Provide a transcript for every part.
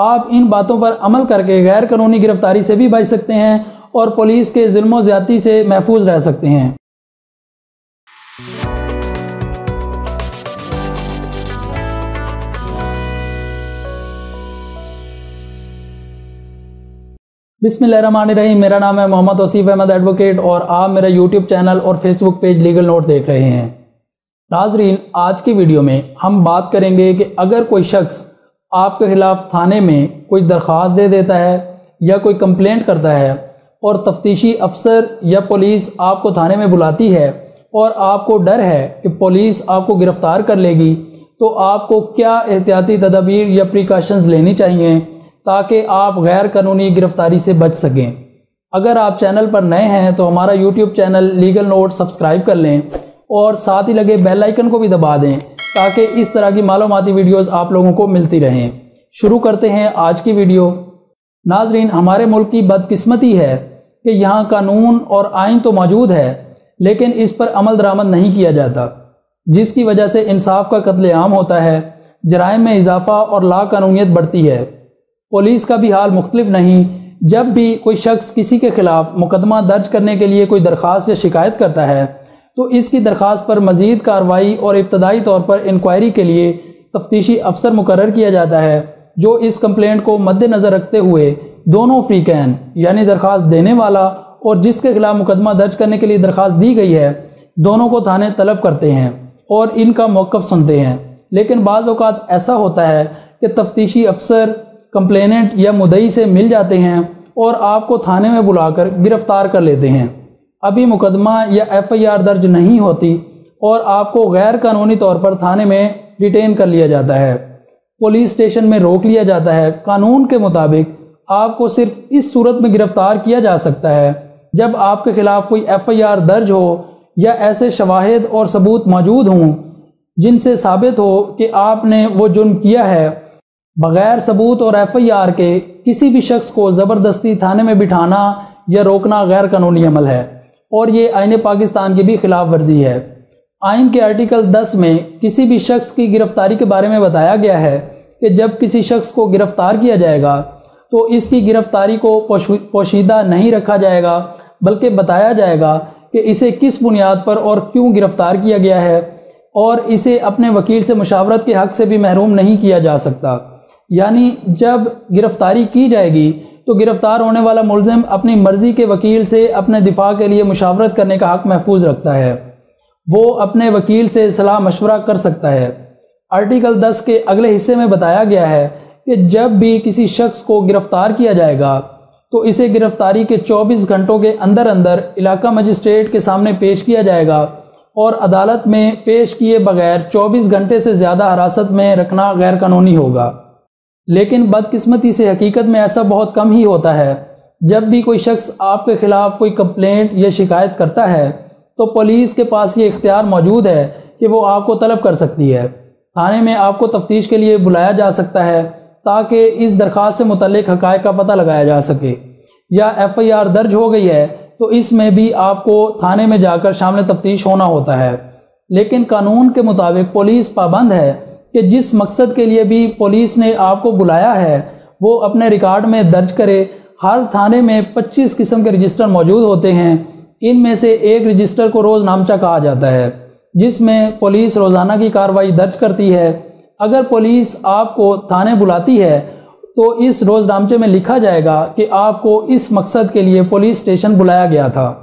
آپ ان باتوں پر عمل کر کے غیر قانونی گرفتاری سے بھی بچ سکتے ہیں اور پولیس کے ظلم و زیادتی سے محفوظ رہ سکتے ہیں۔ بسم اللہ الرحمن الرحیم، میرا نام ہے محمد توصیف احمد ایڈوکیٹ اور آپ میرا یوٹیوب چینل اور Facebook page legal note دیکھ رہے ہیں۔ ناظرین، آج کی ویڈیو میں ہم بات کریں گے کہ اگر کوئی شخص آپ کے خلاف تھانے میں کوئی درخواست دے دیتا ہے یا کوئی کمپلینٹ کرتا ہے اور تفتیشی افسر یا پولیس آپ کو تھانے میں بلاتی ہے اور آپ کو ڈر ہے کہ پولیس آپ کو گرفتار کر لے گی، تو آپ کو کیا احتیاطی تدابیر یا پریکاشنز لینی چاہیے تاکہ آپ غیر قانونی گرفتاری سے بچ سکیں۔ اگر آپ چینل پر نئے ہیں تو ہمارا YouTube channel legal note subscribe کر لیں اور ساتھ ہی لگے بیل آئیکن کو بھی دبا دیں تاکہ اس طرح کی معلوماتی ویڈیوز آپ لوگوں کو ملتی رہیں۔ شروع کرتے ہیں آج کی ویڈیو۔ ناظرین، ہمارے ملک کی بدقسمتی ہے کہ یہاں قانون اور آئین تو موجود ہے لیکن اس پر عمل درآمد نہیں کیا جاتا، جس کی وجہ سے انصاف کا قتل عام ہوتا ہے، جرائم میں اضافہ اور لا قانونیت بڑھتی ہے۔ پولیس کا بھی حال مختلف نہیں۔ جب بھی کوئی شخص کسی کے خلاف مقدمہ درج کرنے کے لیے کوئی درخواست یا شکایت کرتا ہے تو اس کی درخواست پر مزید کارروائی اور ابتدائی طور پر انکوائری کے لیے تفتیشی افسر مقرر کیا جاتا ہے، جو اس کمپلینٹ کو مد نظر رکھتے ہوئے دونوں فریقین یعنی درخواست دینے والا اور جس کے خلاف مقدمہ درج کرنے کے لیے درخواست دی گئی ہے دونوں کو تھانے طلب کرتے ہیں اور ان کا موقف سنتے ہیں۔ لیکن بعض اوقات ایسا ہوتا ہے کہ تفتیشی افسر کمپلیننٹ یا مدعی سے مل جاتے ہیں اور آپ کو تھانے میں بلا کر گرفتار کر لیتے ہیں۔ ابھی مقدمہ یا ایف آئی آر درج نہیں ہوتی اور آپ کو غیر قانونی طور پر تھانے میں ڈیٹین کر لیا جاتا ہے، پولیس اسٹیشن میں روک لیا جاتا ہے۔ قانون کے مطابق آپ کو صرف اس صورت میں گرفتار کیا جا سکتا ہے جب آپ کے خلاف کوئی ایف آئی آر درج ہو یا ایسے شواہد اور ثبوت موجود ہوں جن سے ثابت ہو کہ آپ نے وہ جرم کیا ہے۔ بغیر ثبوت اور ایف آئی آر کے کسی بھی شخص کو زبردستی تھانے میں بٹھانا یا روکنا غیر قانونی عمل ہے اور یہ آئین پاکستان کی بھی خلاف ورزی ہے۔ آئین کے آرٹیکل 10 میں کسی بھی شخص کی گرفتاری کے بارے میں بتایا گیا ہے کہ جب کسی شخص کو گرفتار کیا جائے گا تو اس کی گرفتاری کو پوشیدہ نہیں رکھا جائے گا، بلکہ بتایا جائے گا کہ اسے کس بنیاد پر اور کیوں گرفتار کیا گیا ہے، اور اسے اپنے وکیل سے مشاورت کے حق سے بھی محروم نہیں کیا جا سکتا۔ یعنی جب گرفتاری کی جائے گی تو گرفتار ہونے والا ملزم اپنی مرضی کے وکیل سے اپنے دفاع کے لیے مشاورت کرنے کا حق محفوظ رکھتا ہے، وہ اپنے وکیل سے صلاح مشورہ کر سکتا ہے۔ آرٹیکل 10 کے اگلے حصے میں بتایا گیا ہے کہ جب بھی کسی شخص کو گرفتار کیا جائے گا تو اسے گرفتاری کے 24 گھنٹوں کے اندر اندر علاقہ مجسٹریٹ کے سامنے پیش کیا جائے گا اور عدالت میں پیش کیے بغیر 24 گھنٹے سے زیادہ حراست میں رکھنا غیر قانونی ہوگا۔ لیکن بدقسمتی سے حقیقت میں ایسا بہت کم ہی ہوتا ہے۔ جب بھی کوئی شخص آپ کے خلاف کوئی کمپلینٹ یا شکایت کرتا ہے تو پولیس کے پاس یہ اختیار موجود ہے کہ وہ آپ کو طلب کر سکتی ہے۔ تھانے میں آپ کو تفتیش کے لیے بلایا جا سکتا ہے تاکہ اس درخواست سے متعلق حقائق کا پتہ لگایا جا سکے، یا ایف آئی آر درج ہو گئی ہے تو اس میں بھی آپ کو تھانے میں جا کر شامل تفتیش ہونا ہوتا ہے۔ لیکن قانون کے مطابق پولیس پابند ہے کہ جس مقصد کے لیے بھی پولیس نے آپ کو بلایا ہے وہ اپنے ریکارڈ میں درج کرے۔ ہر تھانے میں 25 قسم کے رجسٹر موجود ہوتے ہیں، ان میں سے ایک رجسٹر کو روز نامچہ کہا جاتا ہے جس میں پولیس روزانہ کی کارروائی درج کرتی ہے۔ اگر پولیس آپ کو تھانے بلاتی ہے تو اس روز نامچے میں لکھا جائے گا کہ آپ کو اس مقصد کے لیے پولیس اسٹیشن بلایا گیا تھا،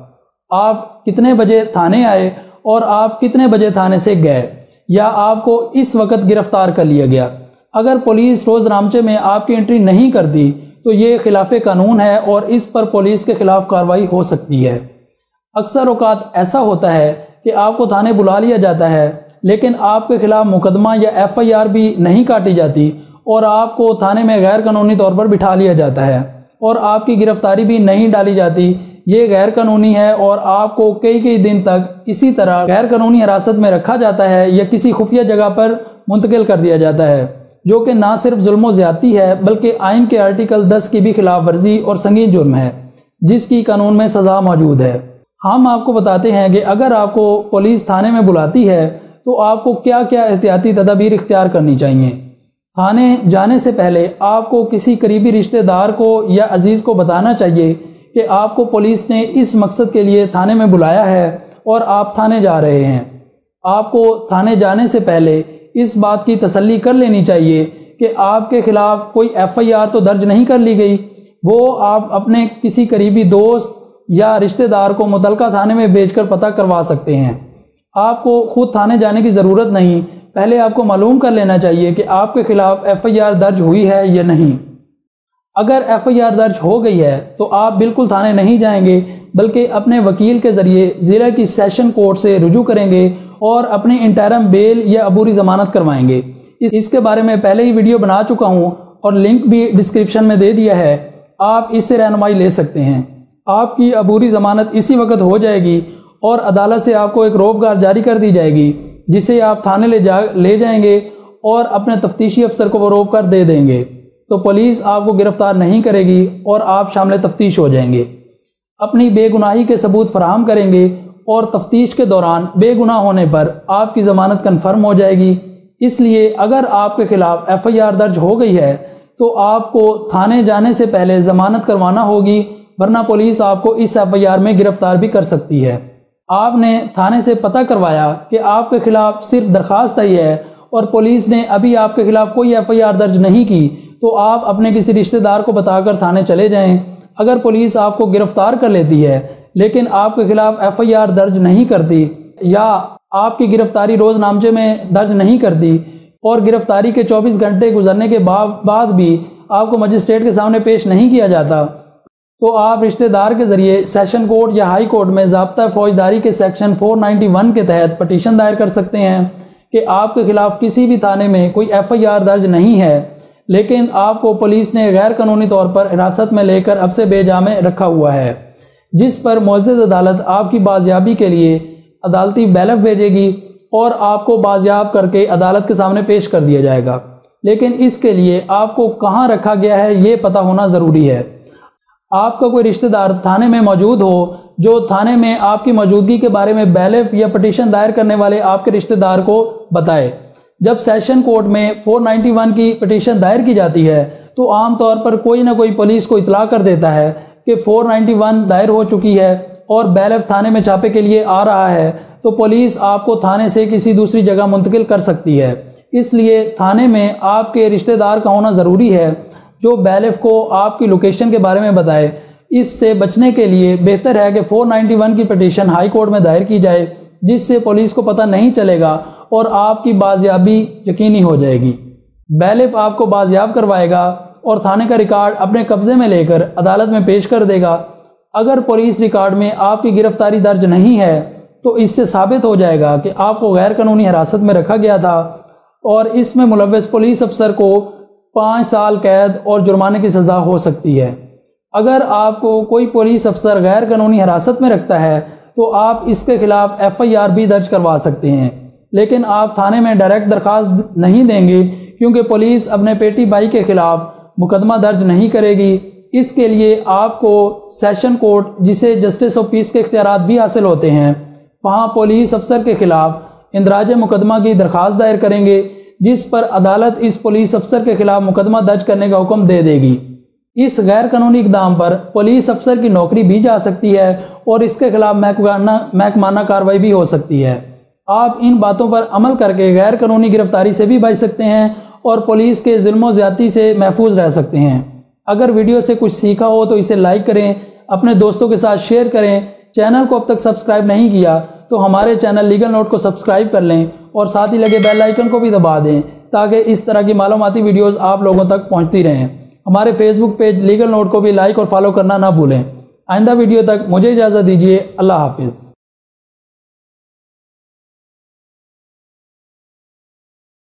آپ کتنے بجے تھانے آئے اور آپ کتنے بجے تھانے سے گئے، یا آپ کو اس وقت گرفتار کر لیا گیا۔ اگر پولیس روز نامچے میں آپ کی انٹری نہیں کرتی تو یہ خلاف قانون ہے اور اس پر پولیس کے خلاف کارروائی ہو سکتی ہے۔ اکثر اوقات ایسا ہوتا ہے کہ آپ کو تھانے بلا لیا جاتا ہے لیکن آپ کے خلاف مقدمہ یا ایف آئی آر بھی نہیں کاٹی جاتی اور آپ کو تھانے میں غیر قانونی طور پر بٹھا لیا جاتا ہے اور آپ کی گرفتاری بھی نہیں ڈالی جاتی۔ یہ غیر قانونی ہے اور آپ کو کئی دن تک اسی طرح غیر قانونی حراست میں رکھا جاتا ہے یا کسی خفیہ جگہ پر منتقل کر دیا جاتا ہے، جو کہ نہ صرف ظلم و زیادتی ہے بلکہ آئین کے آرٹیکل 10 کی بھی خلاف ورزی اور سنگین جرم ہے جس کی قانون میں سزا موجود ہے۔ ہم آپ کو بتاتے ہیں کہ اگر آپ کو پولیس تھانے میں بلاتی ہے تو آپ کو کیا کیا احتیاطی تدابیر اختیار کرنی چاہیے۔ تھانے جانے سے پہلے آپ کو کسی قریبی رشتہ دار کو یا عزیز کو بتانا چاہیے کہ آپ کو پولیس نے اس مقصد کے لیے تھانے میں بلایا ہے اور آپ تھانے جا رہے ہیں۔ آپ کو تھانے جانے سے پہلے اس بات کی تسلی کر لینی چاہیے کہ آپ کے خلاف کوئی FIR تو درج نہیں کر لی گئی، وہ آپ اپنے کسی قریبی دوست یا رشتہ دار کو متعلقہ تھانے میں بھیج کر پتہ کروا سکتے ہیں۔ آپ کو خود تھانے جانے کی ضرورت نہیں، پہلے آپ کو معلوم کر لینا چاہیے کہ آپ کے خلاف FIR درج ہوئی ہے یا نہیں۔ اگر FIR درج ہو گئی ہے تو آپ بالکل تھانے نہیں جائیں گے، بلکہ اپنے وکیل کے ذریعے ضلع کی سیشن کورٹ سے رجوع کریں گے اور اپنی انٹرم بیل یا عبوری ضمانت کروائیں گے۔ اس کے بارے میں پہلے ہی ویڈیو بنا چکا ہوں اور لنک بھی ڈسکرپشن میں دے دیا ہے، آپ اس سے رہنمائی لے سکتے ہیں۔ آپ کی عبوری ضمانت اسی وقت ہو جائے گی اور عدالت سے آپ کو ایک روبگار جاری کر دی جائے گی، جسے آپ تھانے لے جائیں گے اور اپنے تفتیشی افسر کو وہ روک کر دے دیں گے، تو پولیس آپ کو گرفتار نہیں کرے گی اور آپ شامل تفتیش ہو جائیں گے۔ اپنی بے گناہی کے ثبوت فراہم کریں گے اور تفتیش کے دوران بے گناہ ہونے پر آپ کی ضمانت کنفرم ہو جائے گی۔ اس لیے اگر آپ کے خلاف FIR درج ہو گئی ہے تو آپ کو تھانے جانے سے پہلے ضمانت کروانا ہوگی، ورنہ پولیس آپ کو اس FIR میں گرفتار بھی کر سکتی ہے۔ آپ نے تھانے سے پتہ کروایا کہ آپ کے خلاف صرف درخواست آئی ہے اور پولیس نے ابھی آپ کے خلاف کوئی FIR درج نہیں کی، تو آپ اپنے کسی رشتہ دار کو بتا کر تھانے چلے جائیں۔ اگر پولیس آپ کو گرفتار کر لیتی ہے لیکن آپ کے خلاف FIR درج نہیں کرتی یا آپ کی گرفتاری روز نامچے میں درج نہیں کرتی اور گرفتاری کے 24 گھنٹے گزرنے کے بعد بھی آپ کو مجسٹریٹ کے سامنے پیش نہیں کیا جاتا، تو آپ رشتہ دار کے ذریعے سیشن کورٹ یا ہائی کورٹ میں ضابطہ فوجداری کے سیکشن 491 کے تحت پٹیشن دائر کر سکتے ہیں کہ آپ کے خلاف کسی بھی تھانے میں کوئی FIR درج نہیں ہے، لیکن آپ کو پولیس نے غیر قانونی طور پر حراست میں لے کر اب سے بے جا میں رکھا ہوا ہے، جس پر معزز عدالت آپ کی بازیابی کے لیے عدالتی بیلف بھیجے گی اور آپ کو بازیاب کر کے عدالت کے سامنے پیش کر دیا جائے گا۔ لیکن اس کے لیے آپ کو کہاں رکھا گیا ہے یہ پتہ ہونا ضروری ہے۔ آپ کا کوئی رشتہ دار تھانے میں موجود ہو جو تھانے میں آپ کی موجودگی کے بارے میں بیلف یا پٹیشن دائر کرنے والے آپ کے رشتہ دار کو بتائے۔ جب سیشن کورٹ میں 491 کی پٹیشن دائر کی جاتی ہے تو عام طور پر کوئی نہ کوئی پولیس کو اطلاع کر دیتا ہے کہ 491 دائر ہو چکی ہے اور بیلف تھانے میں چھاپے کے لیے آ رہا ہے، تو پولیس آپ کو تھانے سے کسی دوسری جگہ منتقل کر سکتی ہے۔ اس لیے تھانے میں آپ کے رشتہ دار کا ہونا ضروری ہے جو بیلف کو آپ کی لوکیشن کے بارے میں بتائے۔ اس سے بچنے کے لیے بہتر ہے کہ 491 کی پٹیشن ہائی کورٹ میں دائر کی جائے، جس سے پولیس کو پتہ نہیں چلے گا اور آپ کی بازیابی یقینی ہو جائے گی۔ بیلف آپ کو بازیاب کروائے گا اور تھانے کا ریکارڈ اپنے قبضے میں لے کر عدالت میں پیش کر دے گا۔ اگر پولیس ریکارڈ میں آپ کی گرفتاری درج نہیں ہے تو اس سے ثابت ہو جائے گا کہ آپ کو غیر قانونی حراست میں رکھا گیا تھا اور اس میں ملوث پولیس افسر کو 5 سال قید اور جرمانے کی سزا ہو سکتی ہے۔ اگر آپ کو کوئی پولیس افسر غیر قانونی حراست میں رکھتا ہے تو آپ اس کے خلاف FIR بھی درج کروا سکتے ہیں، لیکن آپ تھانے میں ڈائریکٹ درخواست نہیں دیں گے کیونکہ پولیس اپنے پیٹی بھائی کے خلاف مقدمہ درج نہیں کرے گی۔ اس کے لیے آپ کو سیشن کورٹ، جسے جسٹس آف پیس کے اختیارات بھی حاصل ہوتے ہیں، وہاں پولیس افسر کے خلاف اندراج مقدمہ کی درخواست دائر کریں گے، جس پر عدالت اس پولیس افسر کے خلاف مقدمہ درج کرنے کا حکم دے دے گی۔ اس غیر قانونی اقدام پر پولیس افسر کی نوکری بھی جا سکتی ہے اور اس کے خلاف محکمانہ کارروائی بھی ہو سکتی ہے۔ آپ ان باتوں پر عمل کر کے غیر قانونی گرفتاری سے بھی بچ سکتے ہیں اور پولیس کے ظلم و زیادتی سے محفوظ رہ سکتے ہیں۔ اگر ویڈیو سے کچھ سیکھا ہو تو اسے لائک کریں، اپنے دوستوں کے ساتھ شیئر کریں۔ چینل کو اب تک سبسکرائب نہیں کیا تو ہمارے چینل لیگل نوٹ کو سبسکرائب کر لیں اور ساتھ ہی لگے بیل آئیکن کو بھی دبا دیں تاکہ اس طرح کی معلوماتی ویڈیوز آپ لوگوں تک پہنچتی رہیں۔ ہمارے Facebook page legal note کو بھی لائک اور فالو کرنا نہ بھولیں۔ آئندہ ویڈیو تک مجھے اجازت دیجیے۔ اللہ حافظ۔